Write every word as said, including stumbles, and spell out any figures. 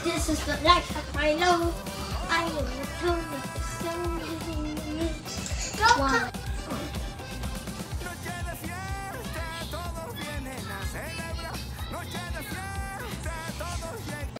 This is the life of Milo. I am the tone of the sun. Don't One,